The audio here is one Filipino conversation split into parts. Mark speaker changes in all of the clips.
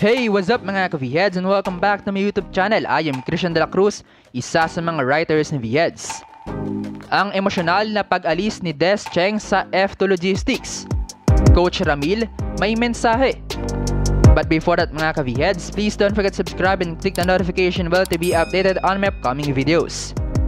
Speaker 1: Hey, what's up mga ka-Vheadz and welcome back to my YouTube channel. I am Cruz, isa sa mga writers ni Vheadz. Ang emosyonal na pag-alis ni Cheng sa F2 Logistics. Coach Ramil may mensahe. But before that mga ka-Vheadz, please don't forget to subscribe and click the notification bell to be updated on my upcoming videos.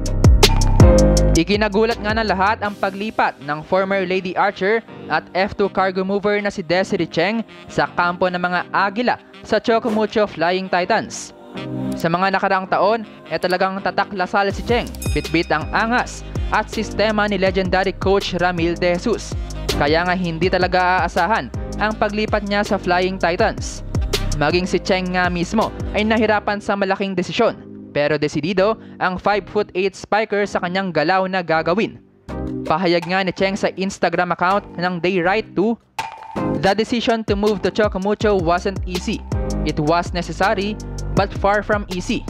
Speaker 1: Ikinagulat nga ng lahat ang paglipat ng former Lady Archer at F2 cargo mover na si Cheng sa kampo ng mga Agila sa Chocomucho Flying Titans. Sa mga nakaraang taon, talagang tataklasal si Cheng, bitbit ang angas at sistema ni legendary coach Ramil de Jesus. Kaya nga hindi talaga aasahan ang paglipat niya sa Flying Titans. Maging si Cheng nga mismo ay nahirapan sa malaking desisyon. Pero desidido ang 5'8" spiker sa kanyang galaw na gagawin. Pahayag nga ni Cheng sa Instagram account ng They Write to, "The decision to move to Chocomucho wasn't easy. It was necessary but far from easy."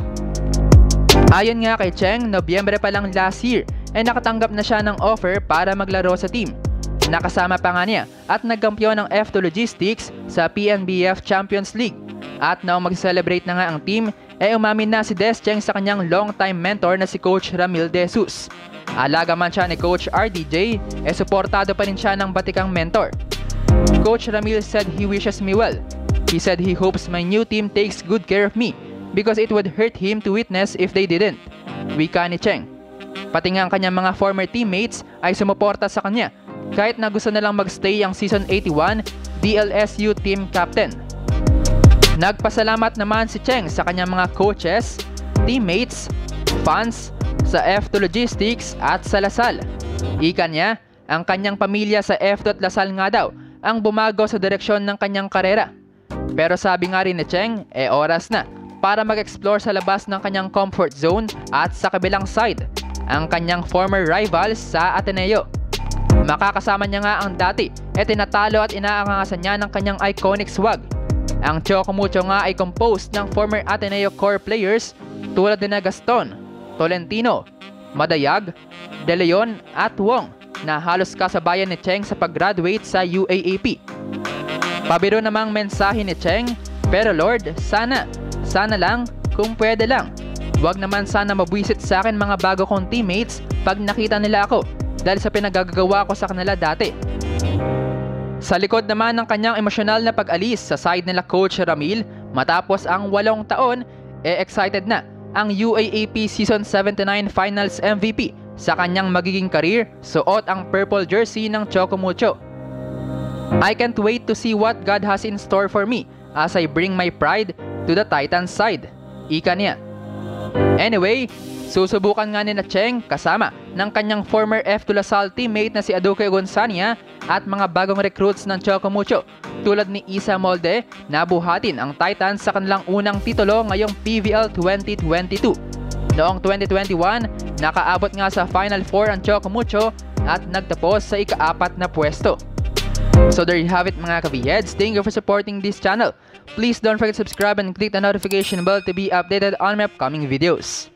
Speaker 1: Ayon nga kay Cheng, Nobyembre pa lang last year ay nakatanggap na siya ng offer para maglaro sa team. Nakasama pa nga niya at nagkampiyon ng F2 Logistics sa PNBF Champions League. At noong mag-celebrate na nga ang team, umamin na si Cheng sa kanyang long-time mentor na si Coach Ramil de Jesus. Alaga man siya ni Coach RDJ, suportado pa rin siya ng batikang mentor. Coach Ramil said he wishes me well. He said he hopes my new team takes good care of me because it would hurt him to witness if they didn't. Wika ni Cheng. Pati nga ang kanyang mga former teammates ay sumuporta sa kanya kahit na gusto nalang magstay ang Season 81 DLSU team captain. Nagpasalamat naman si Cheng sa kanyang mga coaches, teammates, fans, sa F2 Logistics at sa Lasal. Ika niya, ang kanyang pamilya sa F2 at Lasal nga daw ang bumago sa direksyon ng kanyang karera. Pero sabi nga rin ni Cheng, oras na para mag-explore sa labas ng kanyang comfort zone at sa kabilang side, ang kanyang former rivals sa Ateneo. Makakasama niya nga ang dati, tinatalo at inaangasan niya ng kanyang iconic swag. Ang Chocomucho nga ay composed ng former Ateneo core players tulad ni Gaston, Tolentino, Madayag, De Leon at Wong na halos kasabayan ni Cheng sa pag-graduate sa UAAP. Pabiro namang mensahe ni Cheng, pero Lord, sana lang kung pwede lang. Wag naman sana mabwisit sa akin mga bago kong teammates pag nakita nila ako dahil sa pinagagawa ko sa kanila dati. Sa likod naman ng kanyang emosyonal na pag-alis sa side nila Coach Ramil, matapos ang 8 taon, excited na ang UAAP Season 79 Finals MVP sa kanyang magiging career, suot ang purple jersey ng Chocomucho. "I can't wait to see what God has in store for me as I bring my pride to the Titans side." Ika niya. Anyway, susubukan nga ni Cheng kasama ng kanyang former F2 Lasal teammate na si Aduke Gonzania at mga bagong recruits ng Chocomucho tulad ni Isa Molde na buhatin ang Titans sa kanilang unang titulo ngayong PVL 2022. Noong 2021, nakaabot nga sa Final 4 ang Chocomucho at nagtapos sa ika-4 na pwesto. So there you have it mga ka-Vheadz. Thank you for supporting this channel. Please don't forget to subscribe and click the notification bell to be updated on my upcoming videos.